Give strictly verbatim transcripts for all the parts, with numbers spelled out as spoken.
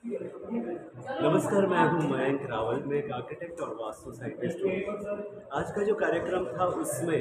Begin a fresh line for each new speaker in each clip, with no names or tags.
नमस्कार, मैं हूँ मयंक रावल। मैं एक आर्किटेक्ट और वास्तु साइंटिस्ट हूँ। आज का जो कार्यक्रम था उसमें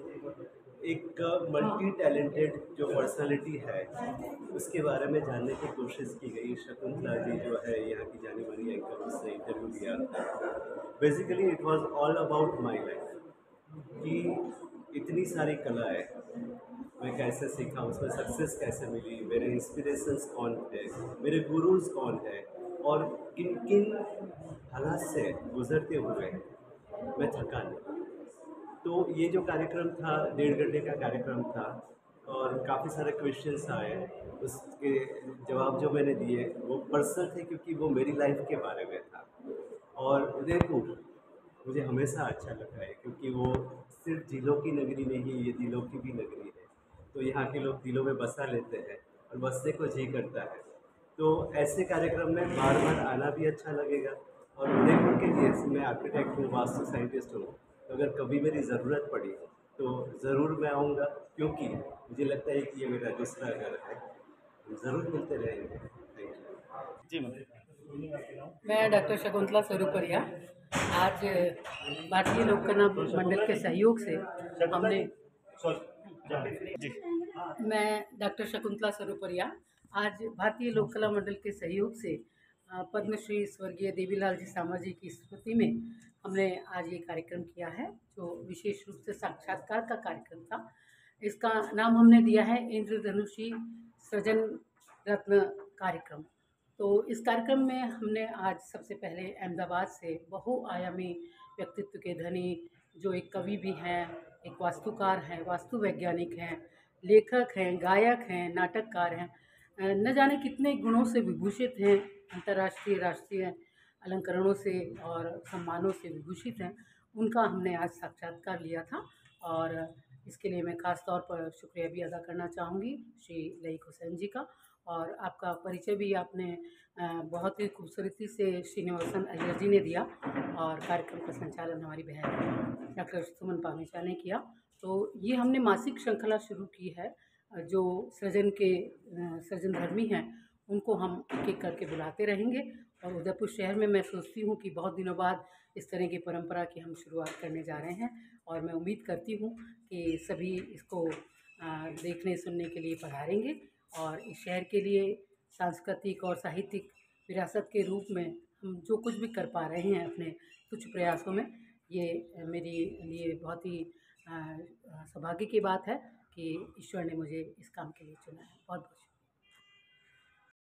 एक मल्टी टैलेंटेड जो पर्सनालिटी है उसके बारे में जानने की कोशिश की गई। शकुंतला जी जो है यहाँ की जानी मानी एंकर, उसने इंटरव्यू दिया था। Basically it was all about my life कि इतनी सारी कलाएं मैं कैसे सीखा, उसमें सक्सेस कैसे मिली, मेरे इंस्पिरेशंस कौन थे, मेरे गुरुज कौन है और किन किन हालात से गुजरते हुए मैं थका नहीं। तो ये जो कार्यक्रम था डेढ़ घंटे का कार्यक्रम था और काफ़ी सारे क्वेश्चंस आए। उसके जवाब जो मैंने दिए वो पर्सनल थे क्योंकि वो मेरी लाइफ के बारे में था। और उदयपुर मुझे हमेशा अच्छा लगा है क्योंकि वो सिर्फ झीलों की नगरी नहीं, ये दिलों की भी नगरी है। तो यहाँ के लोग दिलों में बसा लेते हैं और बसने को जी करता है। तो ऐसे कार्यक्रम में बार बार आना भी अच्छा लगेगा। और उदयपुर के लिए मैं आर्किटेक्ट हूँ, वास्तु साइंटिस्ट हूँ, तो अगर कभी मेरी ज़रूरत पड़ी तो ज़रूर मैं आऊँगा क्योंकि मुझे लगता है कि ये मेरा दूसरा घर है। हम ज़रूर मिलते रहेंगे। Thank you.
जी मैम।
मैं डॉक्टर शकुंतला स्वरूपरिया। आज भारतीय लोक कला मंडल के सहयोग से हमने
जी।
मैं डॉक्टर शकुंतला स्वरूपरिया आज भारतीय लोक कला मंडल के सहयोग से अ, पद्मश्री स्वर्गीय देवीलाल जी सामा जी की स्मृति में हमने आज ये कार्यक्रम किया है, जो विशेष रूप से साक्षात्कार का कार्यक्रम था। इसका नाम हमने दिया है इंद्रधनुषी सृजन रत्न कार्यक्रम। तो इस कार्यक्रम में हमने आज सबसे पहले अहमदाबाद से बहुआयामी व्यक्तित्व के धनी, जो एक कवि भी हैं, एक वास्तुकार हैं, वास्तु वैज्ञानिक हैं, लेखक हैं, गायक हैं, नाटककार हैं, अ, न जाने कितने गुणों से विभूषित हैं, अंतर्राष्ट्रीय राष्ट्रीय अलंकरणों से और सम्मानों से विभूषित हैं। उनका हमने आज साक्षात्कार लिया था और इसके लिए मैं ख़ास तौर पर शुक्रिया भी अदा करना चाहूँगी श्री लईक हुसैन जी का। और आपका परिचय भी आपने अ, बहुत ही खूबसूरती से श्रीनिवासन अय्यर जी ने दिया और कार्यक्रम का संचालन हमारी बहन डॉक्टर सुमन पामेचा ने किया। तो ये हमने मासिक श्रृंखला शुरू की है। अ, जो सृजन के अ, सृजनधर्मी हैं उनको हम एक-एक करके बुलाते रहेंगे और उदयपुर शहर में मैं सोचती हूँ कि बहुत दिनों बाद इस तरह की परंपरा की हम शुरुआत करने जा रहे हैं और मैं उम्मीद करती हूँ कि सभी इसको अ, देखने सुनने के लिए पधारेंगे और इस शहर के लिए सांस्कृतिक और साहित्यिक विरासत के रूप में हम जो कुछ भी कर पा रहे हैं अपने कुछ प्रयासों में, ये मेरे लिए बहुत ही अ, सौभाग्य की बात है कि ईश्वर ने मुझे इस काम के लिए चुना है। बहुत बहुत